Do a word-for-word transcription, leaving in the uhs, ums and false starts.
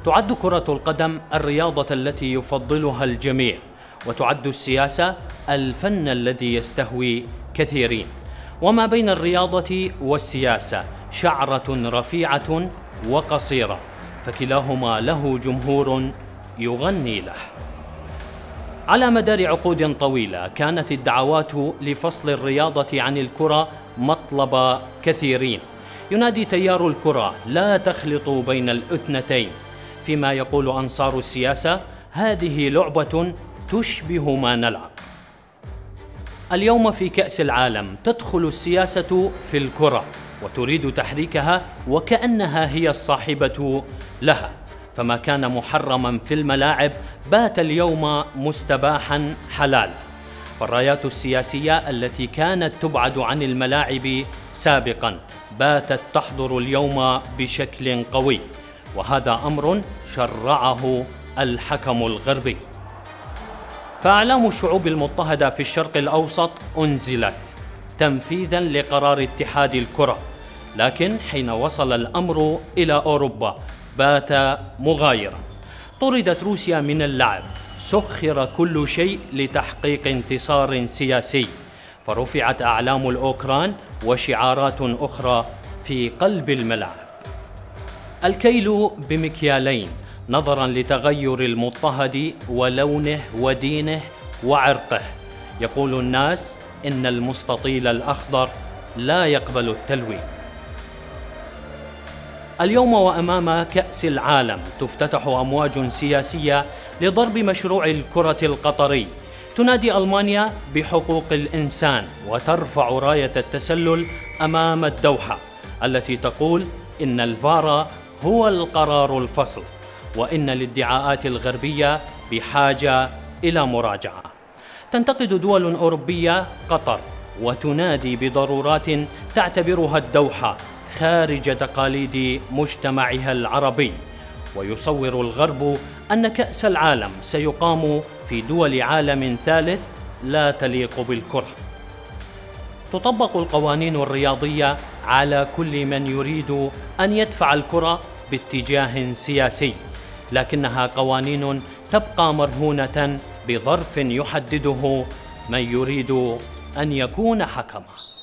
تعد كرة القدم الرياضة التي يفضلها الجميع، وتعد السياسة الفن الذي يستهوي كثيرين. وما بين الرياضة والسياسة شعرة رفيعة وقصيرة، فكلاهما له جمهور يغني له. على مدار عقود طويلة كانت الدعوات لفصل الرياضة عن الكرة مطلب كثيرين. ينادي تيار الكرة: لا تخلطوا بين الاثنتين، فيما يقول أنصار السياسة: هذه لعبة تشبه ما نلعب. اليوم في كأس العالم تدخل السياسة في الكرة وتريد تحريكها وكأنها هي الصاحبة لها، فما كان محرما في الملاعب بات اليوم مستباحا حلالا. فالرايات السياسية التي كانت تبعد عن الملاعب سابقا باتت تحضر اليوم بشكل قوي، وهذا أمر شرعه الحكم الغربي. فأعلام الشعوب المضطهدة في الشرق الأوسط أنزلت تنفيذا لقرار اتحاد الكرة، لكن حين وصل الأمر إلى أوروبا بات مغايرا. طردت روسيا من اللعب، سخر كل شيء لتحقيق انتصار سياسي، فرفعت أعلام الأوكران وشعارات أخرى في قلب الملعب. الكيل بمكيالين نظرا لتغير المضطهد ولونه ودينه وعرقه. يقول الناس إن المستطيل الأخضر لا يقبل التلوين. اليوم وأمام كأس العالم تفتتح أمواج سياسية لضرب مشروع الكرة القطري. تنادي ألمانيا بحقوق الإنسان وترفع راية التسلل أمام الدوحة التي تقول إن الفار هو القرار الفصل، وإن الادعاءات الغربية بحاجة إلى مراجعة. تنتقد دول أوروبية قطر وتنادي بضرورات تعتبرها الدوحة خارج تقاليد مجتمعها العربي. ويصور الغرب أن كأس العالم سيقام في دول عالم ثالث لا تليق بالكرة. تطبق القوانين الرياضية على كل من يريد أن يدفع الكرة باتجاه سياسي، لكنها قوانين تبقى مرهونة بظرف يحدده من يريد أن يكون حكما.